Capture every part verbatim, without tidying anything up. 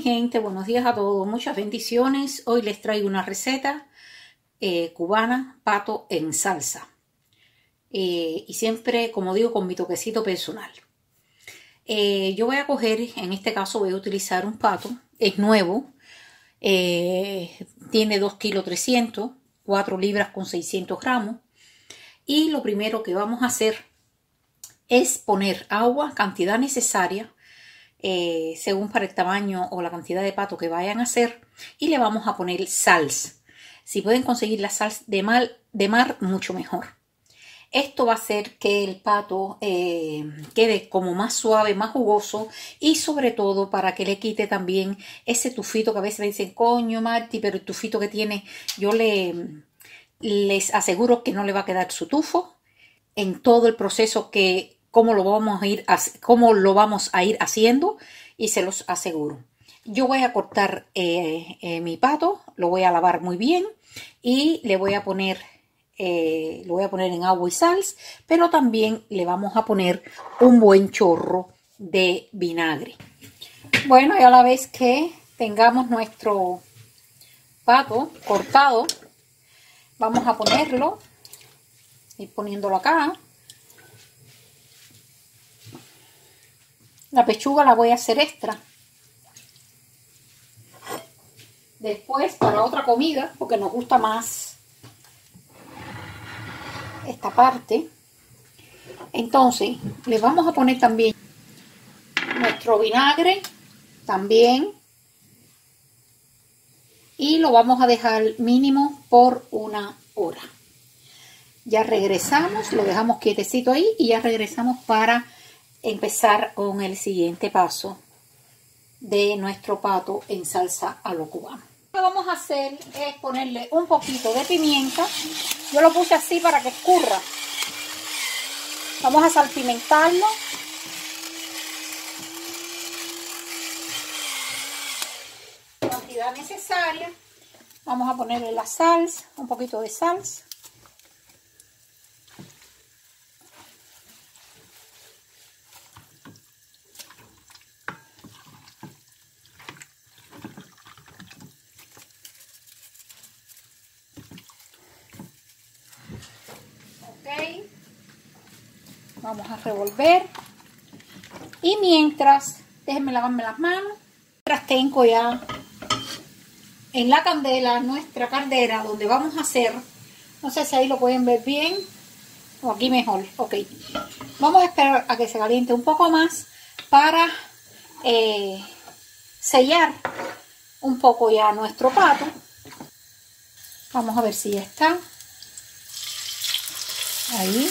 gente, buenos días a todos, muchas bendiciones. Hoy les traigo una receta eh, cubana, pato en salsa. Eh, y siempre, como digo, con mi toquecito personal. Eh, yo voy a coger, en este caso voy a utilizar un pato, es nuevo, eh, tiene dos kilos trescientos, cuatro libras con seiscientos gramos. Y lo primero que vamos a hacer es poner agua, cantidad necesaria, Eh, según para el tamaño o la cantidad de pato que vayan a hacer, y le vamos a poner sal. Si pueden conseguir la sal de mar, de mar mucho mejor. Esto va a hacer que el pato eh, quede como más suave, más jugoso, y sobre todo para que le quite también ese tufito que a veces me dicen, coño Marti, pero el tufito que tiene, yo le, les aseguro que no le va a quedar su tufo en todo el proceso que Cómo lo, vamos a ir, cómo lo vamos a ir haciendo, y se los aseguro. Yo voy a cortar eh, eh, mi pato, lo voy a lavar muy bien y le voy a poner, eh, lo voy a poner en agua y sal, pero también le vamos a poner un buen chorro de vinagre. Bueno, y a la vez que tengamos nuestro pato cortado, vamos a ponerlo, ir poniéndolo acá. La pechuga la voy a hacer extra. Después, para otra comida, porque nos gusta más esta parte, entonces le vamos a poner también nuestro vinagre, también, y lo vamos a dejar mínimo por una hora. Ya regresamos, lo dejamos quietecito ahí y ya regresamos para empezar con el siguiente paso de nuestro pato en salsa a lo cubano. Lo que vamos a hacer es ponerle un poquito de pimienta. Yo lo puse así para que escurra. Vamos a salpimentarlo. La cantidad necesaria. Vamos a ponerle la sal, un poquito de sal. Vamos a revolver, y mientras, déjenme lavarme las manos, mientras tengo ya en la candela nuestra caldera donde vamos a hacer, no sé si ahí lo pueden ver bien o aquí mejor, ok, vamos a esperar a que se caliente un poco más para eh, sellar un poco ya nuestro pato. Vamos a ver si ya está ahí.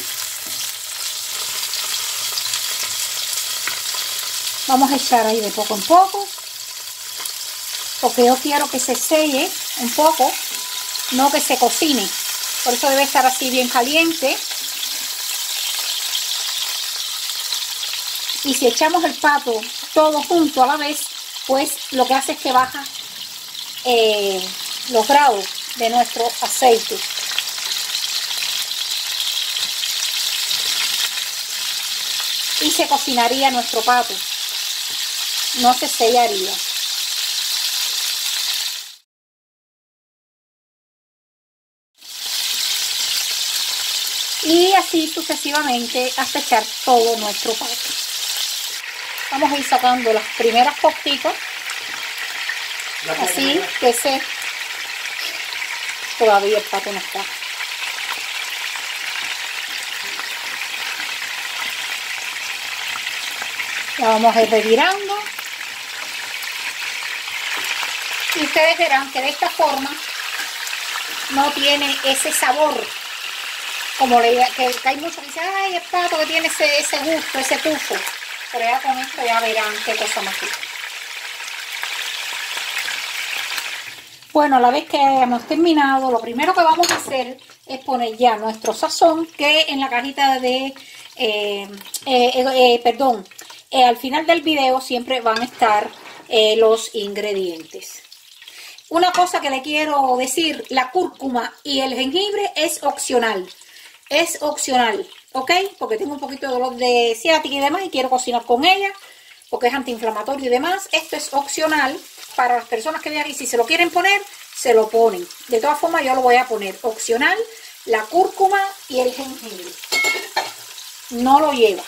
Vamos a echar ahí de poco en poco, porque yo quiero que se selle un poco, no que se cocine. Por eso debe estar así bien caliente. Y si echamos el pato todo junto a la vez, pues lo que hace es que baja eh, los grados de nuestro aceite. Y se cocinaría nuestro pato. No se sellaría. Y así sucesivamente hasta echar todo nuestro pato. Vamos a ir sacando las primeras postitas. Así que se... Todavía el pato no está. La vamos a ir revirando. Y ustedes verán que de esta forma no tiene ese sabor, como le que, que hay muchos que dicen, ay, el pato que tiene ese, ese gusto, ese tufo. Pero ya con esto ya verán qué cosa más rica. Bueno, a la vez que hemos terminado, lo primero que vamos a hacer es poner ya nuestro sazón, que en la cajita de, eh, eh, eh, perdón, eh, al final del video siempre van a estar eh, los ingredientes. Una cosa que le quiero decir, la cúrcuma y el jengibre es opcional. Es opcional, ¿ok? Porque tengo un poquito de dolor de ciática y demás y quiero cocinar con ella porque es antiinflamatorio y demás. Esto es opcional. para las personas que vean y si se lo quieren poner, se lo ponen. De todas formas yo lo voy a poner opcional, la cúrcuma y el jengibre. No lo lleva.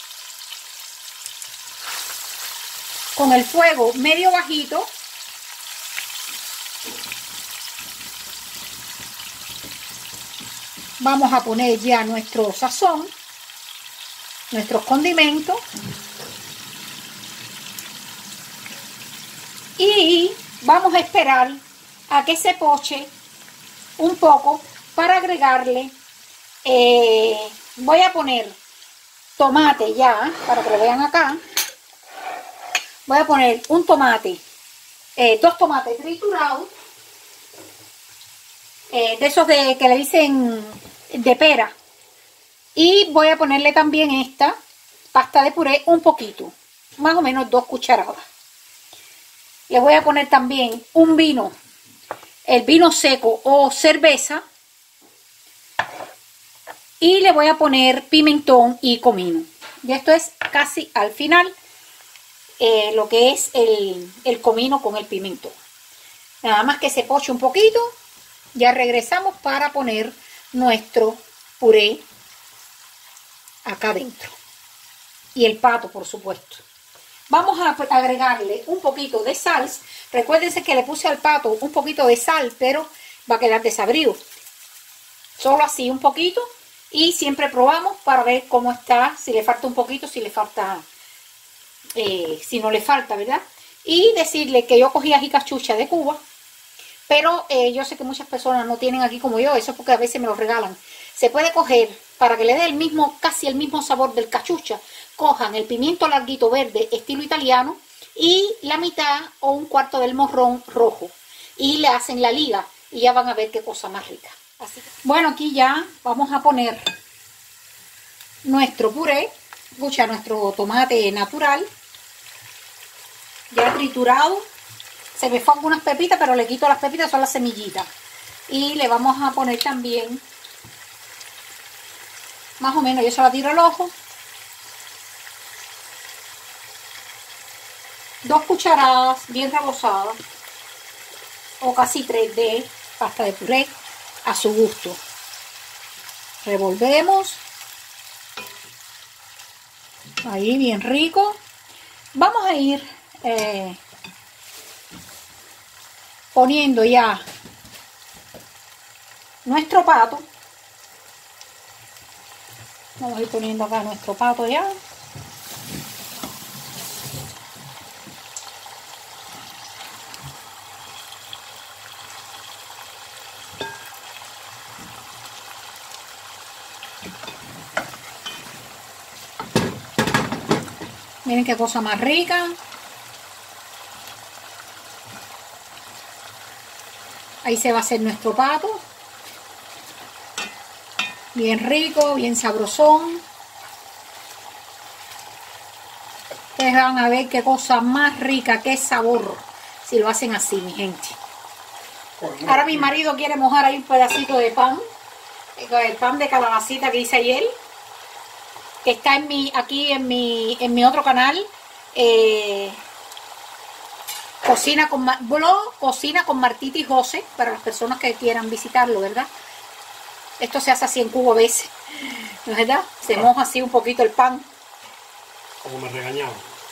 Con el fuego medio bajito. Vamos a poner ya nuestro sazón, nuestros condimentos. Y vamos a esperar a que se poche un poco para agregarle. Eh, voy a poner tomate ya, para que lo vean acá. Voy a poner un tomate, eh, dos tomates triturados, eh, de esos de que le dicen de pera. Y voy a ponerle también esta pasta de puré un poquito, más o menos dos cucharadas. Le voy a poner también un vino, el vino seco o cerveza. Y le voy a poner pimentón y comino. Y esto es casi al final, eh, lo que es el, el comino con el pimentón. Nada más que se poche un poquito, ya regresamos para poner nuestro puré acá adentro. Y el pato, por supuesto. Vamos a agregarle un poquito de sal. Recuérdense que le puse al pato un poquito de sal, pero va a quedar desabrido. Solo así un poquito. Y siempre probamos para ver cómo está, si le falta un poquito, si le falta, eh, si no le falta, ¿verdad? Y decirle que yo cogí ají cachucha de Cuba, pero eh, yo sé que muchas personas no tienen aquí como yo, eso es porque a veces me lo regalan. Se puede coger, para que le dé el mismo, casi el mismo sabor del cachucha, cojan el pimiento larguito verde estilo italiano y la mitad o un cuarto del morrón rojo y le hacen la liga y ya van a ver qué cosa más rica. Así que, bueno, aquí ya vamos a poner nuestro puré, escucha, nuestro tomate natural ya triturado. Se me fue algunas pepitas, pero le quito las pepitas, son las semillitas. Y le vamos a poner también, más o menos, yo se la tiro al ojo, dos cucharadas bien rebozadas o casi tres de pasta de puré a su gusto. Revolvemos ahí bien rico. Vamos a ir eh, poniendo ya nuestro pato. Vamos a ir poniendo acá nuestro pato ya. Miren qué cosa más rica. Ahí se va a hacer nuestro pato. Bien rico, bien sabrosón. Ustedes van a ver qué cosa más rica, qué sabor, si lo hacen así, mi gente. Ahora mi marido quiere mojar ahí un pedacito de pan. El pan de calabacita que hice ayer. Que está en mi, aquí en mi, en mi otro canal, eh, Cocina con, blog Cocina con Martita y José, para las personas que quieran visitarlo, ¿verdad? Esto se hace así en cubo a veces, ¿no es verdad? Se moja así un poquito el pan. Como me regañaba.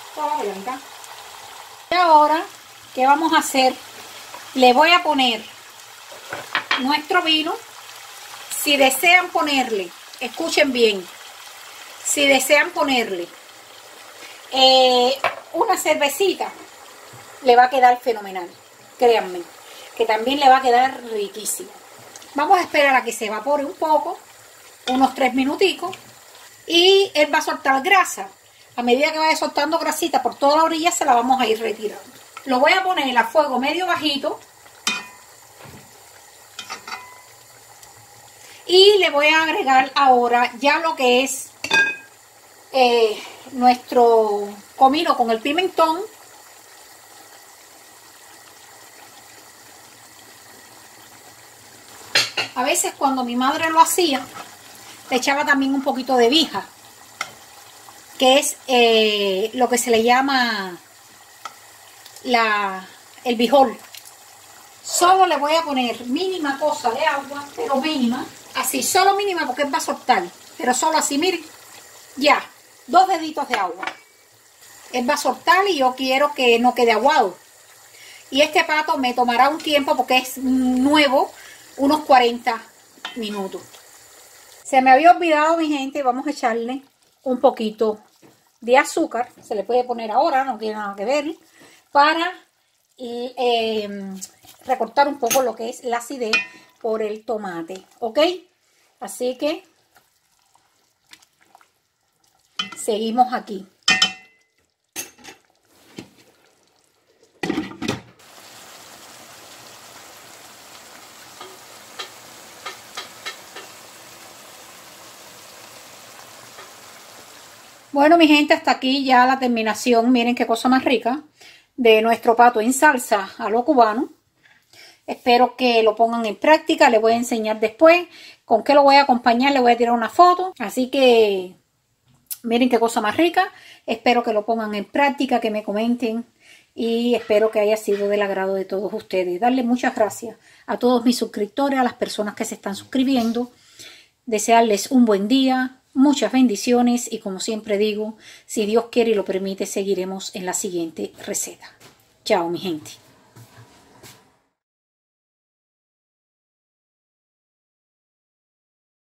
Y ahora, ¿qué vamos a hacer? Le voy a poner nuestro vino. Si desean ponerle, escuchen bien, si desean ponerle eh, una cervecita, le va a quedar fenomenal, créanme, que también le va a quedar riquísimo. Vamos a esperar a que se evapore un poco, unos tres minuticos, y él va a soltar grasa. A medida que vaya soltando grasita por toda la orilla, se la vamos a ir retirando. Lo voy a poner a fuego medio bajito, y le voy a agregar ahora ya lo que es eh, nuestro comino con el pimentón. A veces cuando mi madre lo hacía, le echaba también un poquito de vija, que es eh, lo que se le llama la, el bijol. Solo le voy a poner mínima cosa de agua, pero mínima. Así, solo mínima porque él va a soltar. Pero solo así, miren. Ya, dos deditos de agua. Él va a soltar y yo quiero que no quede aguado. Y este pato me tomará un tiempo porque es nuevo, unos cuarenta minutos. Se me había olvidado, mi gente, vamos a echarle un poquito de azúcar. Se le puede poner ahora, no tiene nada que ver. Para eh, recortar un poco lo que es la acidez por el tomate, ¿ok? Así que seguimos aquí. Bueno, mi gente, hasta aquí ya la terminación. Miren qué cosa más rica de nuestro pato en salsa a lo cubano. Espero que lo pongan en práctica. Les voy a enseñar después con qué lo voy a acompañar. Les voy a tirar una foto. Así que miren qué cosa más rica. Espero que lo pongan en práctica, que me comenten. Y espero que haya sido del agrado de todos ustedes. Darle muchas gracias a todos mis suscriptores, a las personas que se están suscribiendo. Desearles un buen día. Muchas bendiciones y como siempre digo, si Dios quiere y lo permite, seguiremos en la siguiente receta. Chao, mi gente.